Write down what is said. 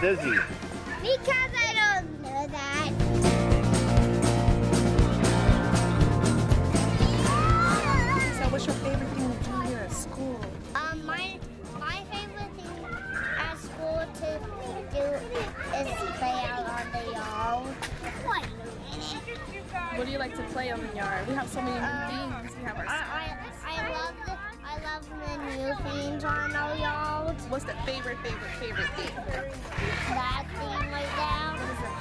dizzy? Because I don't know that. So what's your favorite thing to do here at school? My favorite thing at school to do is play out on the yard. What do you like to play on the yard? We have so many new things. We have our I love the new things on our yard. What's the favorite thing? That thing right there. What is it?